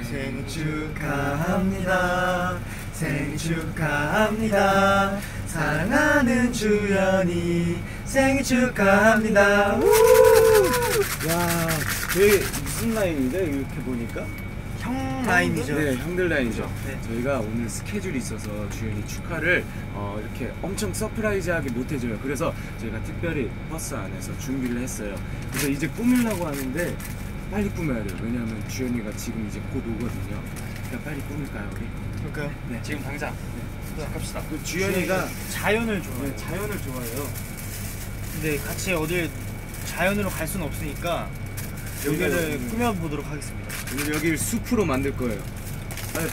생일 축하합니다. 생일 축하합니다. 사랑하는 주연이 생일 축하합니다. 우! 야, 되게 무슨 라인인데 이렇게 보니까? 형 라인이죠. 네, 형들 라인이죠. 네. 저희가 오늘 스케줄이 있어서 주연이 축하를 이렇게 엄청 서프라이즈하게 못 해줘요. 그래서 저희가 특별히 버스 안에서 준비를 했어요. 그래서 이제 꾸밀라고 하는데 빨리 꾸며야 돼요. 왜냐하면 주연이가 지금 이제 곧 오거든요. 그러니까 빨리 꾸밀까요, 우리? 그럴까요? 네. 지금 당장 시작합시다. 또 주연이가 자연을 좋아해요. 네, 자연을 좋아해요. 근데 같이 어딜 자연으로 갈 수는 없으니까 여기를 꾸며보도록 하겠습니다. 오늘 여기를 숲으로 만들 거예요. 빨리.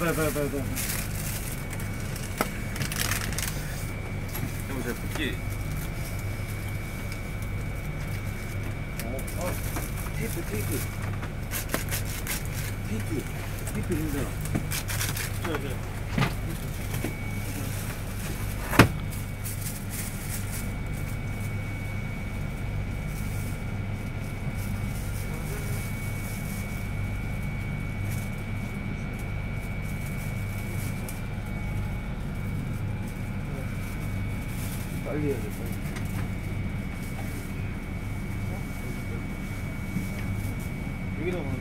여보세요, 붓기. 테이프 있잖아. 빨리 해야 돼, 빨리. 여기도 보면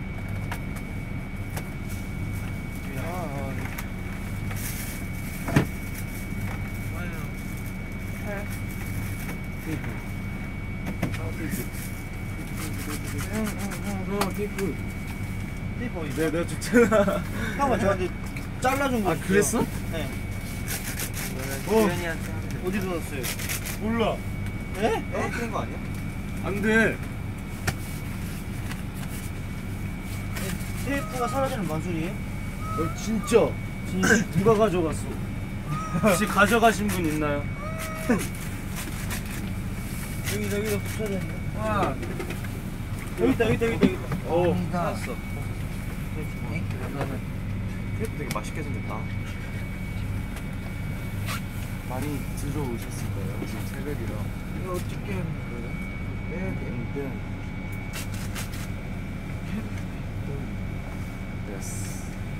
테이프. 테이프 어디? 내가 줬잖아. 형아 저한테 잘라준 거. 아, 그랬어? 네. 주연이한테 어디 뒀어요? 몰라. 에? 떨어뜨린 거 아니야? 안 돼. 테이프가 사라지는 만술이에요? 진짜. 누가 가져갔어? 혹시 가져가신 분 있나요? 여기다 붙여야 되는데. 와. 여기 있다. 찾았어. 테이프 되게 맛있게 생겼다. 많이 들어오셨을 거예요. 지금 새벽이라. 이거 어떻게 하는 거야? 예스.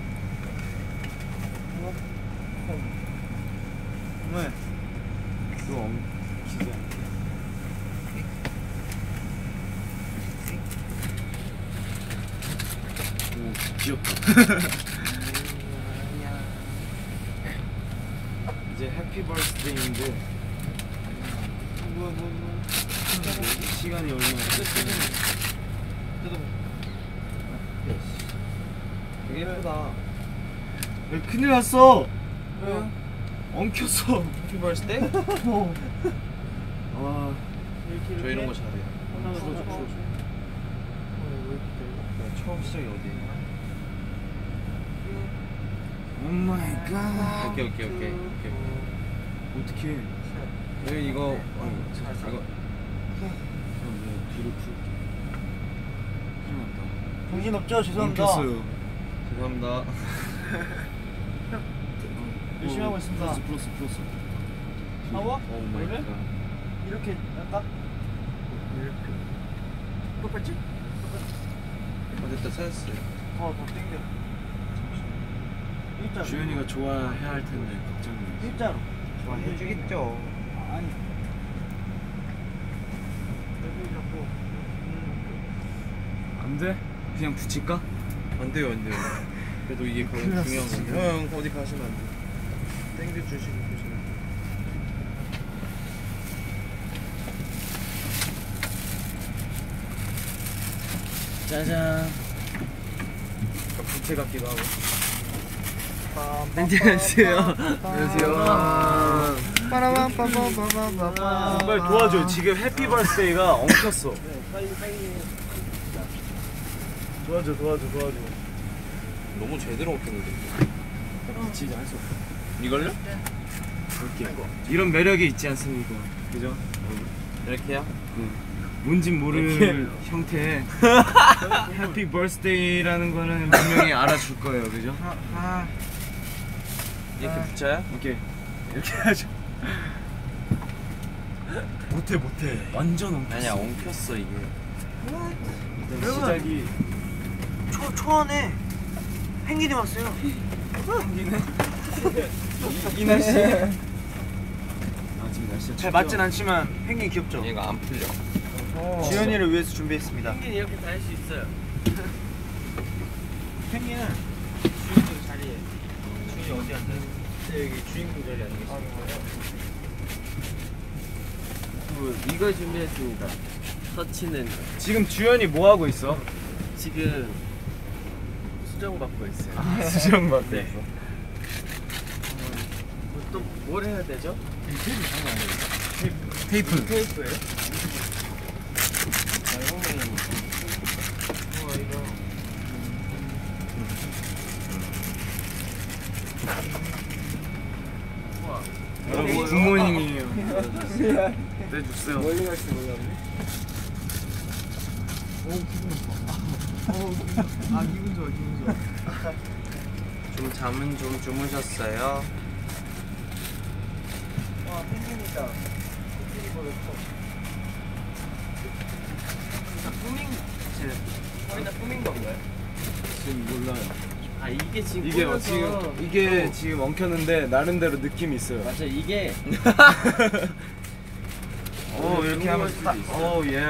왜? 또 기대. 오, 귀엽다. 이제 해피 버스데이인데 시간이 얼마 되게 예쁘다. 큰일 났어. 왜요? 엉켰어. 해피 버스데이? 와. 저 이런 거 잘해요. 풀어줘. 처음 시작이 어디예요? 오 마이 갓. 오케이. 어떻게? 여기 이거 뒤로 풀게. 큰일 났다. 정신없죠? 죄송합니다. 엉켰어요. 죄송합니다. 열심히 하고 있습니다. 풀었어. 나와? 오 마이 갓. 이렇게 할까? 똑같지? 됐다, 찾았어요. 더 당겨. 일자로. 주연이가 좋아해야 할 텐데 걱정이야. 일자로. 좋아해주겠죠. 아니. 여기 잡고. 안 돼? 그냥 붙일까? 안 돼요. 그래도 이게 큰일 났어, 중요한 지금. 건데. 형 어디 가시면 안 돼. 땡겨주시고 계시면. 짜잔. 부채 같기도 하고. 안녕하세요. 빨리 도와줘. 지금 해피 버스데이가 엉켰어. 빨리. 도와줘. 너무 제대로 먹겠는데. 진짜 할 수 없어. 이걸요? 볼게. 이런 매력이 있지 않습니까? 그죠? 이렇게요? 뭔진 모를 형태의 해피 버스데이라는 거는 분명히 알아줄 거예요. 그죠? 이렇게 붙여요? 오케이. 이렇게 하죠. 못해. 완전 엉켰어. 아니야, 엉켰어 이게. 일단 시작이 초안에 펭귄이 왔어요. 이 날씨에. 아 지금 날씨가 잘 맞진 않지만 펭귄 귀엽죠? 얘가 안 풀려. 주연이를 위해서 준비했습니다. 펭귄 이렇게 다 할 수 있어요. 펭귄은 주인공 자리에. 주인이 어디 앉아요? 여기 주인공 자리에 앉아 계시는 이걸 준비했습니다. 터치는 지금 주연이 뭐 하고 있어? 지금 수정 받고 있어요. 수정 받고 네. 있어. 또 뭘 해야 되죠? 테이프. 테이프예요? 우와 이거. 여러분 굿모닝이에요. 네 주세요. 멀리 갈지 몰랐네. 아 기분 좋아 기분 좋아. 좀 잠은 좀 주무셨어요? 와 펭귄이다. 펭귄이 뭐 거의 다 꾸민 건가요? 지금 몰라요. 아 이게 지금 이게 꾸며서 이게 지금 엉켰는데 나름대로 느낌이 있어요. 맞아 이게 오 이렇게 하면 딱. 오 예.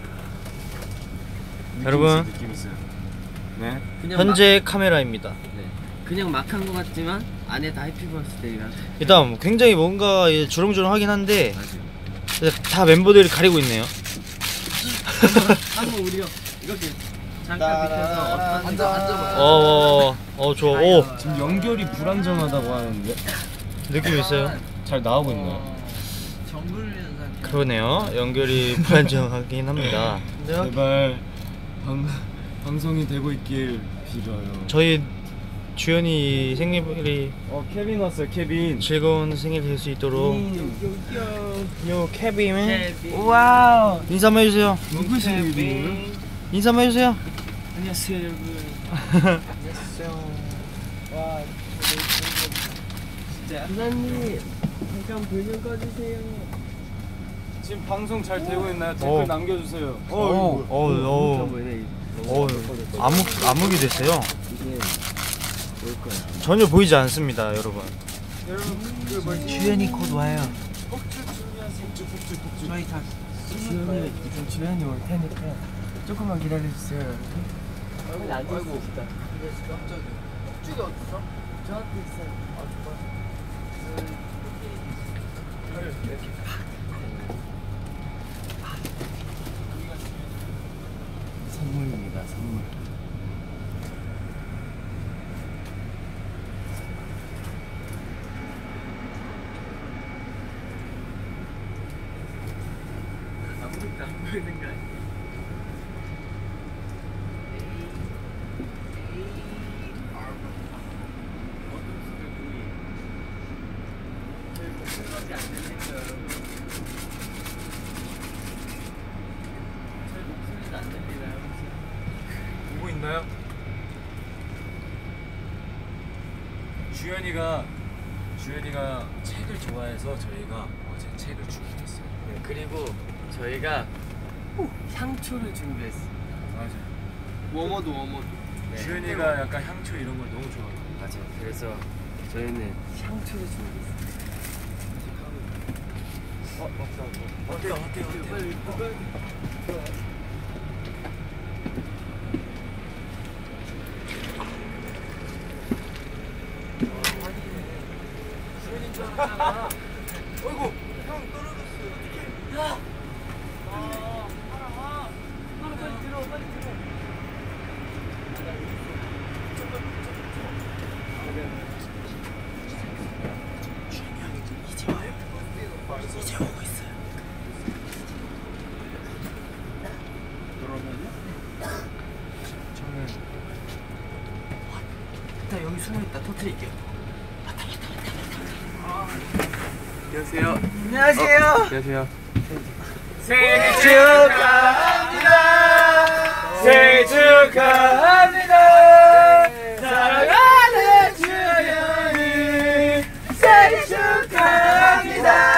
여러분. 느낌 있어요. 네. 그냥 현재 카메라입니다. 네. 그냥 막 한 것 같지만 안에 다 해피 버스데이라. 일단 굉장히 뭔가 주렁주렁하긴 한데 맞아요. 다 멤버들이 가리고 있네요. 한번 우리가 이렇게 잠깐 밑에서 앉아봐요. 좋아. 오, 지금 연결이 불안정하다고 하는데 느낌 있어요. 잘 나오고 있나요? 정글 현상. 그러네요. 연결이 불안정하긴 합니다. 제발 방송이 되고 있길 빌어요. 저희 주연이 생일이 케빈 왔어요. 케빈. 즐거운 생일 될 수 있도록. 요 케빈. 케빈. 와우. 인사 한번 해주세요. 누구 생일이에요? 인사 한번 해주세요. 안녕하세요 여러분. 와 진짜 누나님 잠깐 불 좀 꺼주세요. 지금 방송 잘 되고 있나요? 댓글 어. 남겨주세요. 암흑이 됐어요. 이게 올 거야. 전혀 보이지 않습니다, 여러분. 주연이 곧 와요. 폭주. 저희 다 주연이 올 테니까 조금만 기다려주세요 여러분. 여기 앉아 있읍시다. 쪽이 어딨어? 저한테 있어요. 선물입니다 선물. 아무것도 안 보이는 거 아니야? 보고 있나요? 주연이가 책을 좋아해서 저희가 어제 책을 준비했어요. 네, 그리고 저희가 향초를 준비했어요. 맞아요. 워머드 네. 주연이가 약간 향초 이런 걸 너무 좋아해요. 맞아요. 그래서 저희는 향초를 준비했어요. 어때요? 일단 여기 숨어있다 터뜨릴게요. 안녕하세요. 안녕하세요. 안녕하세요. 생일 축하합니다. 생일 축하합니다. 사랑하는 주연이 생일 축하합니다.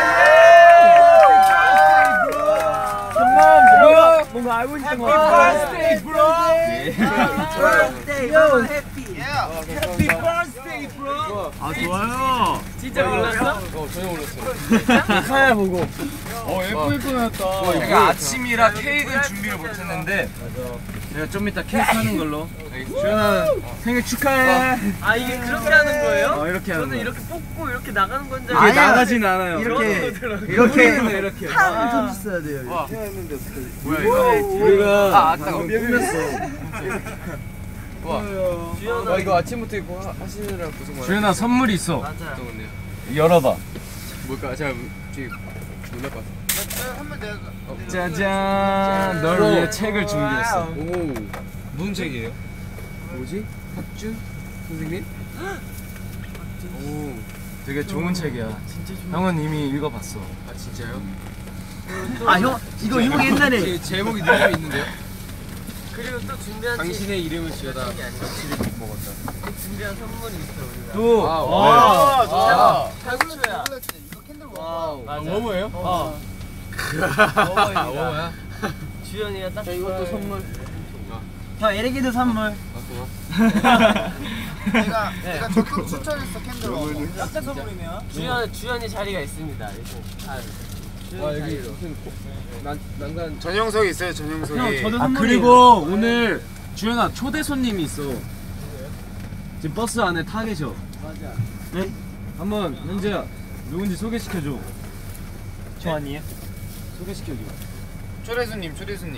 뭔가 알고 있는 거 birthday, bro. birthday, bro, happy. Happy birthday, bro. 아 좋아요. 진짜 몰랐어? 전혀 몰랐어요. 카야 보고. 예쁘게 꾸몄다. 제가 아침이라 케이크를 준비를 못했는데 제가 좀 이따 케이크 하는 걸로. 주연아 생일 축하해. 아 이게 그렇게 하는 거예요? 이렇게 하는 저는 거야. 이렇게 뽑고 이렇게 나가는 건지 이게 나가진 않아요. 이렇게 이렇게. 탕 터졌어야 돼요. 뭐야 이거? 우리가 꾸몄어. 주연아 이거 아침부터 이거 하시느라 고생 많았어요. 주연아 선물이 있어. 맞아. 어떤 건데요? 열어봐. 뭘까? 제가 지금 놀라봤어. 짜잔. 널 위해 책을 준비했어. 오, 무슨 책이에요? 뭐지? 박준 선생님? 오, 되게 좋은 책이야. 형은 이미 읽어봤어. 아 진짜요? 아, 형, 이거 옛날에. 제 제목이 느낌이 있는데요? 그리고 또 준비한 당신의 이름을 지어다 책이 아니라 며칠을 먹었다. 준비한 선물이 있어 우리가. 또 와, 좋다. 탈구초야. 와우. 맞아. 뭐예요? 버거입니다. 뭐야? 주연이가 딱 이것도 선물. 형, 에릭이도 선물. 내가 적극 추천했어 캔들 워머. 깜짝 선물이네요. 주연이 자리가 있습니다. 이렇게. 와 여기 무슨 난간 전용석이 있어요 전용석이. 형, 저도 아 선물이에요. 그리고 오늘 주연아 초대 손님이 있어. 지금 버스 안에 타 계셔. 맞아. 네? 한번 현재야 누군지 소개시켜줘. 저 아니에요? 소개시켜줘. 초대손님.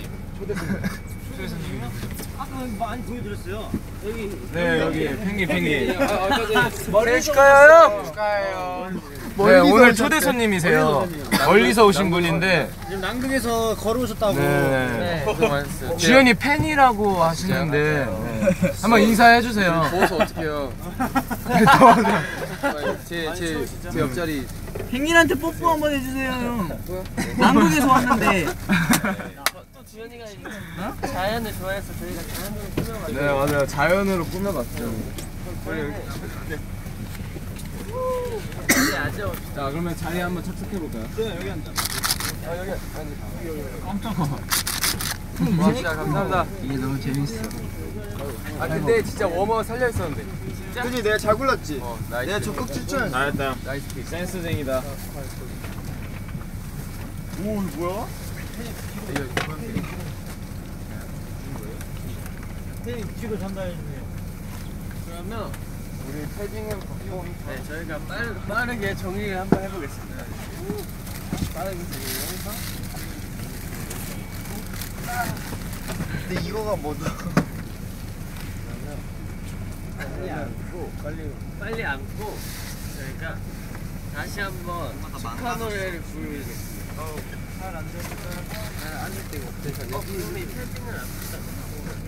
아까 많이 보여드렸어요. 네 여기 펭귄. 머리 축하해요. 축하해요. 네 오늘 초대 손님이세요. 멀리서 오신 분인데 지금 남극에서 걸어오셨다고. 네. 고생 많았어요. 주연이 팬이라고 하시는데 네. 한번 인사해 주세요. 더워서 어떡해요? 제 옆자리 펭귄한테 뽀뽀 한번 해주세요, 형. 남극에서 왔는데. 또 주연이가 이제 자연을 좋아해서 저희가 자연으로 꾸며가지고. 네 맞아요. 자연으로 꾸며봤죠. 이제 아주 자 그러면 자리에 한번 착석해 볼까요? 네, 여기 앉아. 고맙습니다. 감사합니다. 이게 너무 재밌어. 아 근데 진짜 워머 살려 있었는데. 그지 내가 잘 골랐지. 나이스. 내가 적극 추천했어. 잘했다. 나이스 픽. 센스쟁이다. 오 이거 뭐야? 태희 뒤로 전달해주세요. 그러면 우리 패딩은 벗고. 네 저희가 빠르게 정리를 한번 해보겠습니다. 빠르게 정리해서 근데 이거가 뭐다? 빨리 안고 저희가 다시 한번 축하 노래를 부르겠습니다. 잘 앉을 데가 없대서. 근데 이 패딩을 안 붙다.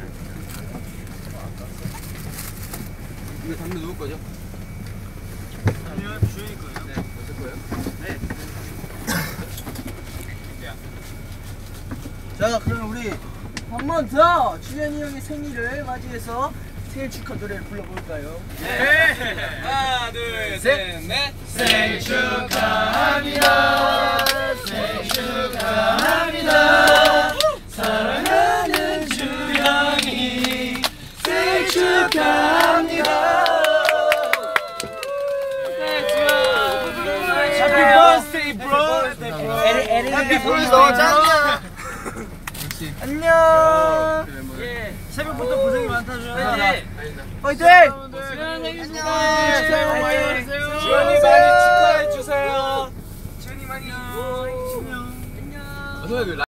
이거 담배 누구 거죠? 아니요, 주연이 거예요. 네. 어떨 거예요? 네. 자, 그럼 우리 한 번 더 주연이 형의 생일을 맞이해서 생일 축하 노래를 불러볼까요? 하나 둘 셋 넷. 생일 축하합니다. 생일 축하합니다. 사랑하는 주연이 생일 축하합니다. Happy birthday, bro. Happy birthday, 너 짱이야. 안녕. 예. 새벽부터 고생이 많다, 주연아. 화이팅! 화이팅! 주연 생일 안녕. 축하해. 새해 복 많이 받으세요. 주연이 많이 축하해 주세요. 주연이 많이. 안녕. 어서